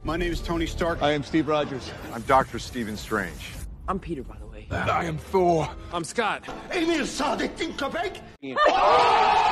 My name is Tony Stark. I am Steve Rogers. I'm Dr. Stephen Strange. I'm Peter, by the way. I am Thor. I'm Scott. Emil Sadettin, Kopek.